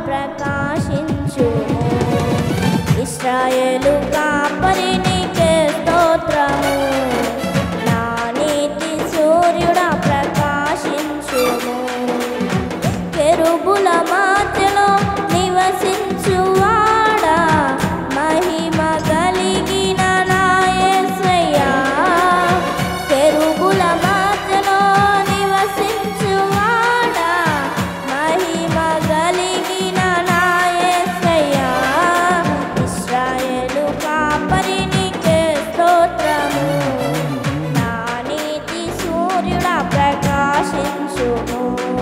ప్రకాశించుము. ఇశ్రాయేలు కాపరి నీకే స్తోత్రము. నా నీతి సూర్యుడా ప్రకాశించుము. కెరూబుల మధ్యలో నివసించువాడా, మహిమ కలిగిన నా యేసయ్యా. కెరూబుల మధ్యలో నివసించువాడా, మహిమ కలిగిన నా యేసయ్యా. ఇశ్రాయేలు కాపరి నీకే స్తోత్రము. నా నీతి సూర్యుడా ప్రకాశించుము.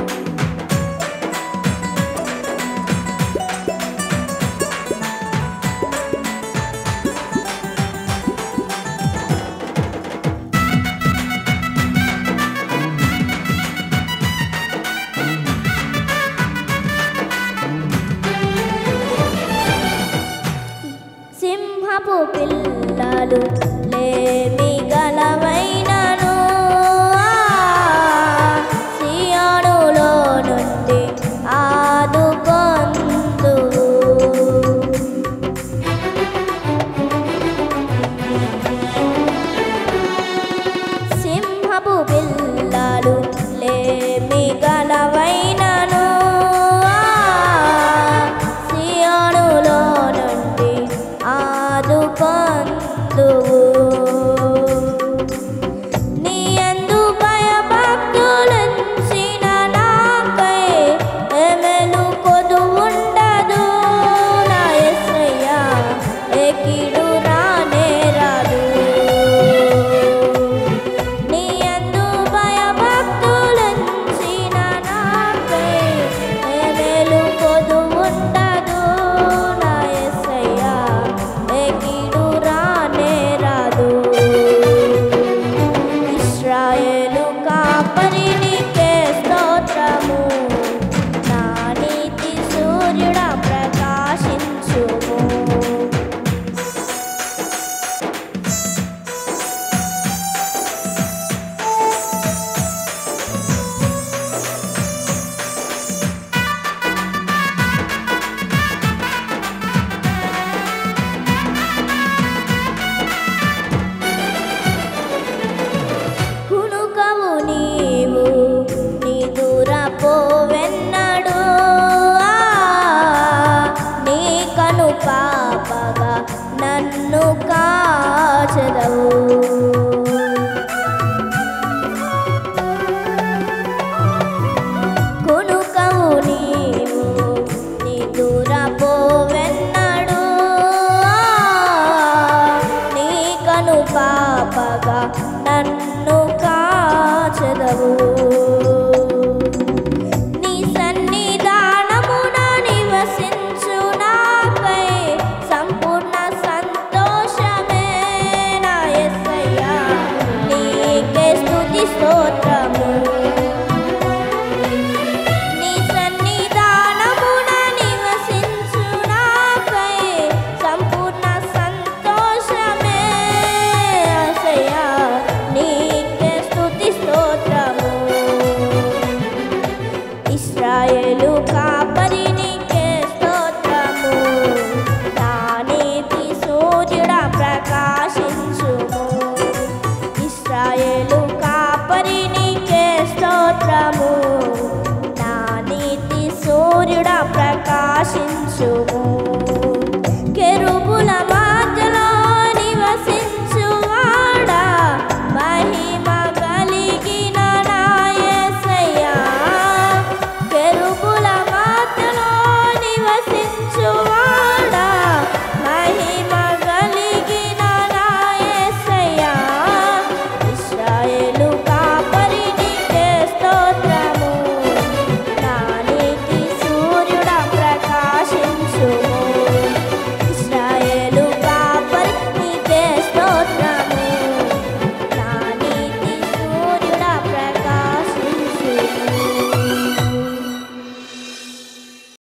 సింహపు పిల్లలు లేమి గలవైనను, సియోనులో నుండి ఆదుకొందువు. సింహపు పిల్లలు లేమి గలవైనను, సియోనులో నుండి ఆదుకొందువు. నీ యందు భయభక్తులుంచిన నాకై ఎమెలు కొదువుండదు. నా యేసయ్యా ఏ కీడు రానే రాదు. నీ యందు భయభక్తులుంచిన నాకై ఎమెలు కొదువుండదు. నా యేసయ్యా ఏ కీడు రానే రాదు. ఇశ్రాయేలు కాపరి నీకే స్తోత్రము. నా నీతి సూర్యుడా ప్రకాశించుము. కునుకవు నీవు నీ దూరపోవెన్నడు, నీ కను పాపగా నన్ను కాచెదవు. కునుకవు నీవు నీ దూరపోవెన్నడు, నీ కను పాపగా నన్ను కాచెదవు. నీ సన్నిధానమున నివసించు నాకై సంపూర్ణ సంతోషమే. నా యేసయ్యా నీకే స్తుతి స్తోత్రము. నీ సన్నిధానమున నివసించు నాకై సంపూర్ణ సంతోషమే. యేసయ్యా నీకే స్తుతి స్తోత్రము. ఇశ్రాయేలు